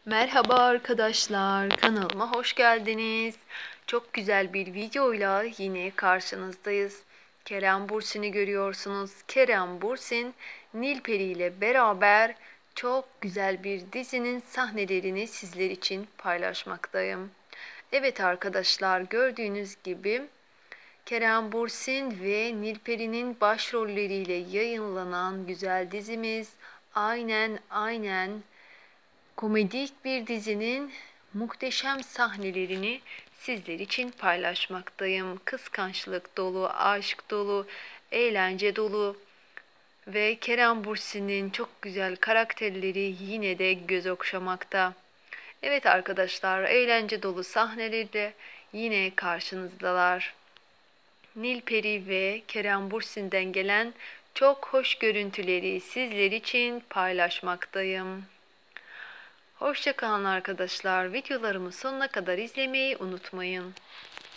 Merhaba arkadaşlar, kanalıma hoş geldiniz. Çok güzel bir videoyla yine karşınızdayız. Kerem Bürsin'i görüyorsunuz. Kerem Bürsin, Nilperi ile beraber çok güzel bir dizinin sahnelerini sizler için paylaşmaktayım. Evet arkadaşlar, gördüğünüz gibi Kerem Bürsin ve Nilperi'nin başrolleriyle yayınlanan güzel dizimiz aynen komedik bir dizinin muhteşem sahnelerini sizler için paylaşmaktayım. Kıskançlık dolu, aşk dolu, eğlence dolu ve Kerem Bürsin'in çok güzel karakterleri yine de göz okşamakta. Evet arkadaşlar, eğlence dolu sahnelerle yine karşınızdalar. Nilperi ve Kerem Bürsin'den gelen çok hoş görüntüleri sizler için paylaşmaktayım. Hoşça kalın arkadaşlar. Videolarımı sonuna kadar izlemeyi unutmayın.